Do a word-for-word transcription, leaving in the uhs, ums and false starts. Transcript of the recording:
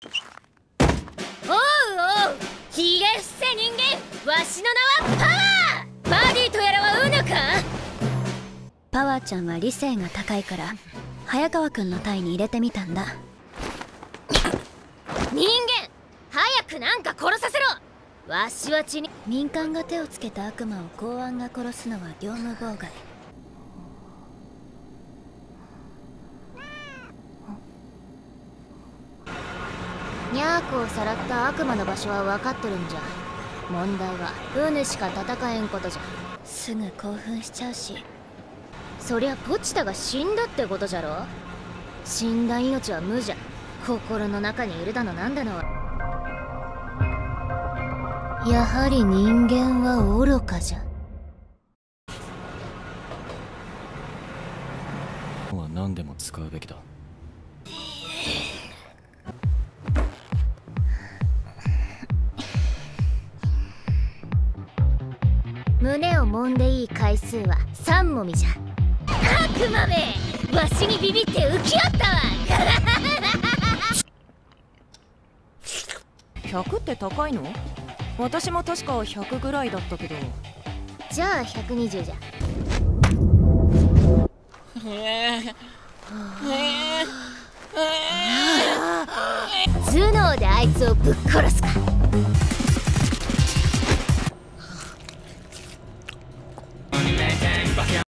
おうおう、ひげ伏せ人間、わしの名はパワー。バディとやらはうぬか。 パワーちゃんは理性が高いから早川くんの隊に入れてみたんだ。 人間、早くなんか殺させろ。わしは血に。 民間が手をつけた悪魔を公安が殺すのは業務妨害。 ニャーコをさらった悪魔の場所は分かっとるんじゃ。問題はウヌしか戦えんことじゃ。 すぐ興奮しちゃうし。 そりゃポチタが死んだってことじゃろ。死んだ命は無じゃ。心の中にいるだのなんだの。やはり人間は愚かじゃ。 は何でも使うべきだ。 胸を揉んでいい回数はさんもみじゃ。悪魔め、わしにビビって浮きよったわ。 ひゃくって高いの？私も確かひゃくぐらいだったけど。 じゃあひゃくにじゅうじゃ。頭脳であいつをぶっ殺すか。